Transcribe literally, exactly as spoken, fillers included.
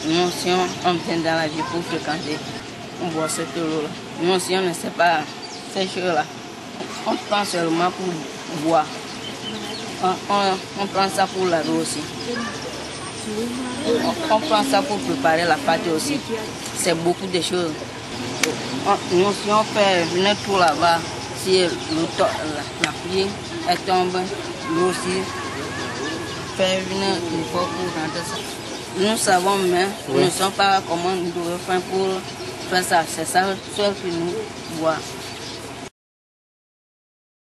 nous, si on, on vient dans la vie pour fréquenter, on boit cette eau-là. Nous, si on ne sait pas ces choses-là, on prend seulement pour boire. On, on, on prend ça pour la l'eau aussi. On, on prend ça pour préparer la pâte aussi. C'est beaucoup de choses. On, nous, si on fait venir tout là-bas, si le, la, la pluie elle tombe, l'eau aussi, faire venir il faut pour rentrer ça. Nous savons, mais oui. Nous ne savons pas comment nous devons faire pour faire ça. C'est ça seul que nous voyons.